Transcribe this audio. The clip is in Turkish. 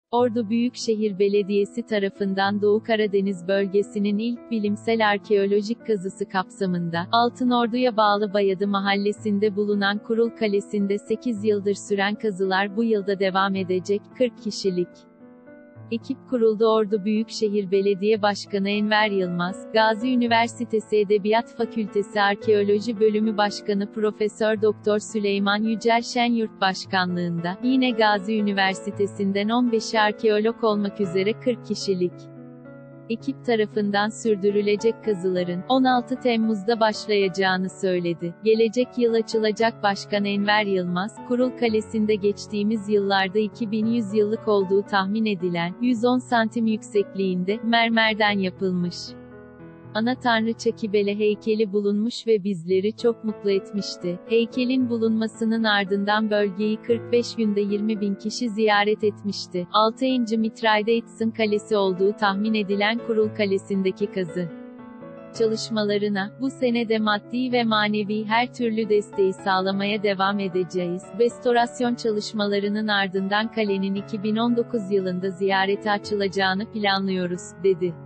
Ordu Büyükşehir Belediyesi tarafından Doğu Karadeniz bölgesinin ilk bilimsel arkeolojik kazısı kapsamında, Altınordu'ya bağlı Bayadı mahallesinde bulunan Kurul Kalesi'nde 8 yıldır süren kazılar bu yılda devam edecek. 40 kişilik ekip kuruldu. Ordu Büyükşehir Belediye Başkanı Enver Yılmaz, Gazi Üniversitesi Edebiyat Fakültesi Arkeoloji Bölümü Başkanı Profesör Doktor Süleyman Yücel Şenyurt başkanlığında, yine Gazi Üniversitesi'nden 15'i arkeolog olmak üzere 40 kişilik ekip tarafından sürdürülecek kazıların 16 Temmuz'da başlayacağını söyledi. Gelecek yıl açılacak Başkan Enver Yılmaz, Kurul Kalesi'nde geçtiğimiz yıllarda 2100 yıllık olduğu tahmin edilen 110 santim yüksekliğinde mermerden yapılmış ana tanrıça Kibele heykeli bulunmuş ve bizleri çok mutlu etmişti. Heykelin bulunmasının ardından bölgeyi 45 günde 20.000 kişi ziyaret etmişti. 6. Mitraidetsin Kalesi olduğu tahmin edilen Kurul Kalesi'ndeki kazı çalışmalarına, bu sene de maddi ve manevi her türlü desteği sağlamaya devam edeceğiz. Restorasyon çalışmalarının ardından kalenin 2019 yılında ziyarete açılacağını planlıyoruz, dedi.